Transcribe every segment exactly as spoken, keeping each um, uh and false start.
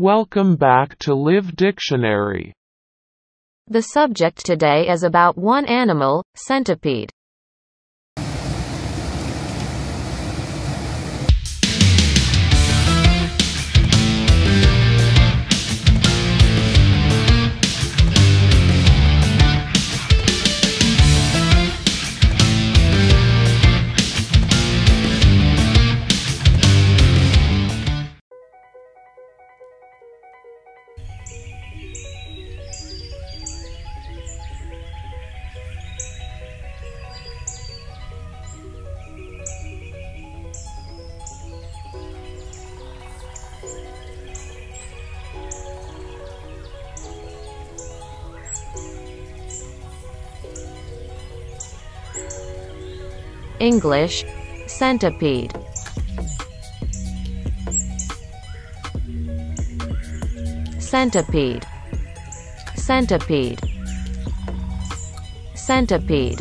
Welcome back to Live Dictionary. The subject today is about one animal, centipede. English, centipede. Centipede. Centipede. Centipede.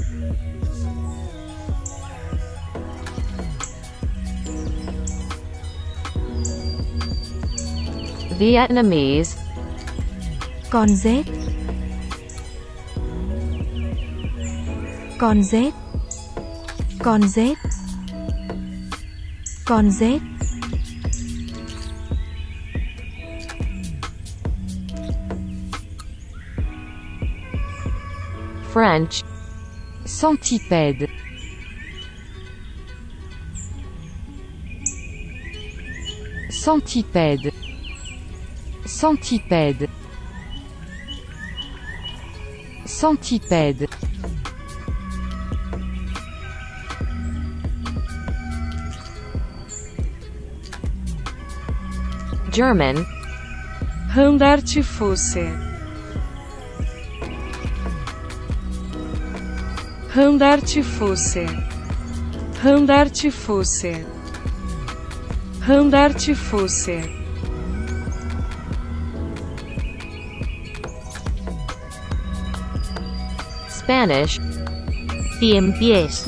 Vietnamese. Con rết. Con rết. Con rết. Con rết. French. Centipède. Centipède. Centipède. Centipède. German. Hundertfüßer. Hundertfüßer. Hundertfüßer. Hundertfüßer. Spanish. CIEMPIÉS.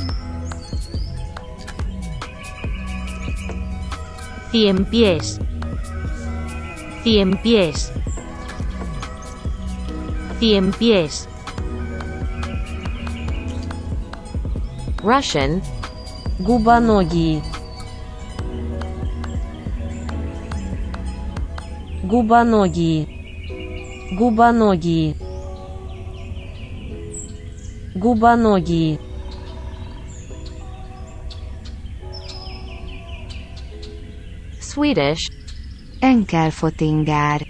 CIEMPIÉS. CIEMPIÉS. CIEMPIÉS. Russian. ГУБОНОГИЕ. ГУБОНОГИЕ. ГУБОНОГИЕ. ГУБОНОГИЕ. Swedish. ENKELFOTINGAR.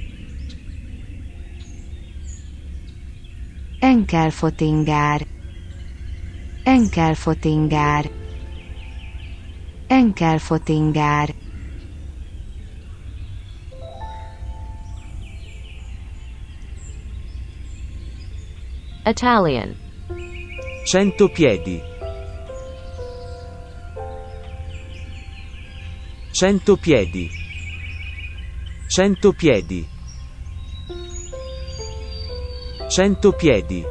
ENKELFOTINGAR. ENKELFOTINGAR. ENKELFOTINGAR. Italian. Centopiedi. Centopiedi. Centopiedi. Centopiedi.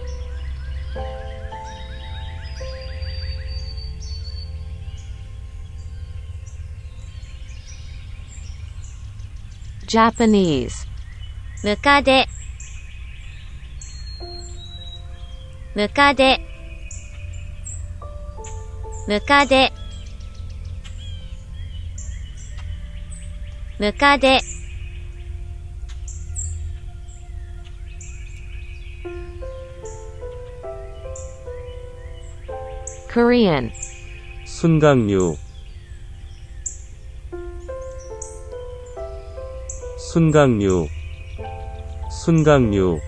Japanese. ムカデ。ムカデ。ムカデ。ムカデ。 Korean. 순강류. 순강류. 순강류.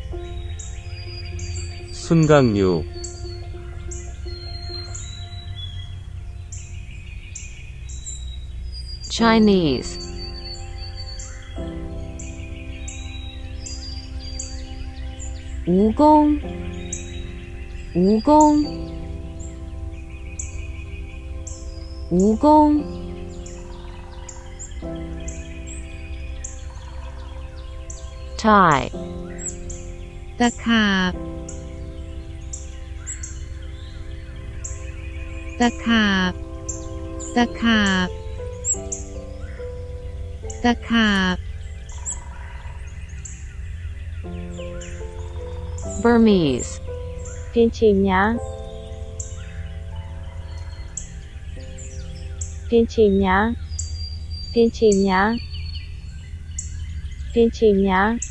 순강류. Chinese. 우공. 우공. 우공. Thai. ตะขาบ ตะขาบ ตะขาบ ตะขาบ Burmese, Phiên chìm nhá. Phiên chìm nhá. Phiên chìm nhá. Phiên chìm nhá.